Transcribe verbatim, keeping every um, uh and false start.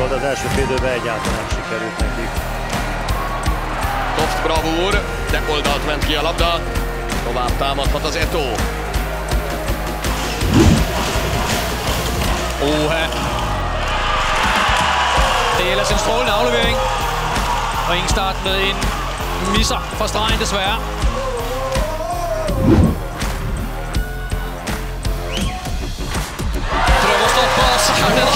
gól, de az első félidőben egyáltalán nem sikerült nekik. Toft bravúr, de oldalt ment ki a labda. Tovább támadhat az Eto. Oha. Det er ellers en strålende aflevering. Og Ingstart med en misser fra stregen desværre. Prøver å stoppe, og så er det